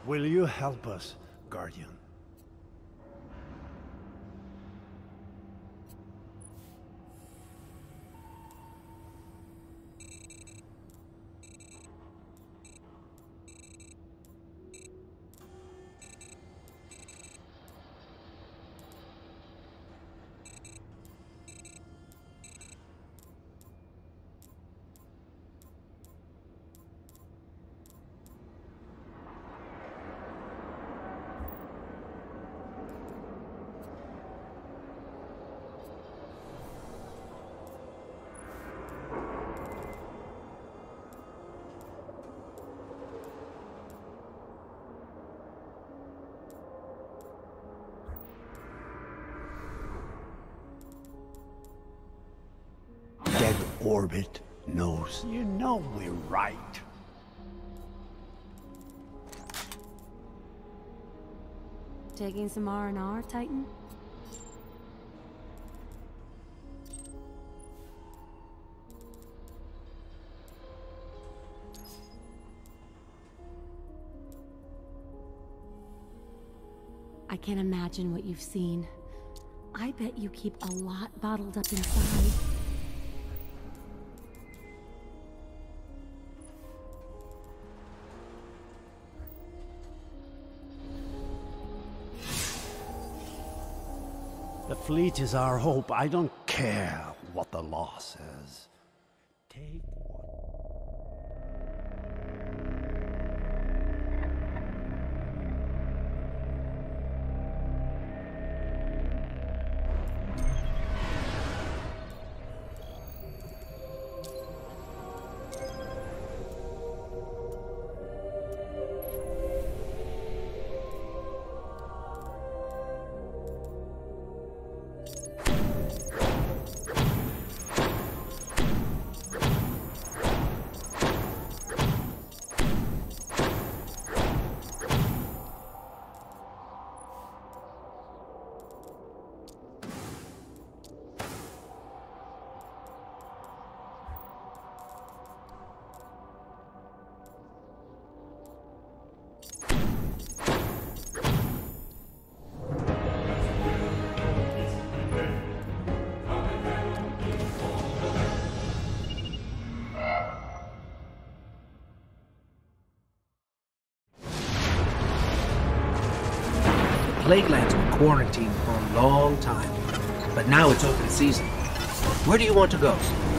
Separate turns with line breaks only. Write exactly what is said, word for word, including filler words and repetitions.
Will you help us, Guardian? Dead orbit knows. You know we're right.
Taking some R and R, Titan? I can't imagine what you've seen. I bet you keep a lot bottled up inside.
The fleet is our hope. I don't care what the law says. Take what...
Plague Lands were quarantined for a long time, but now it's open season. Where do you want to go?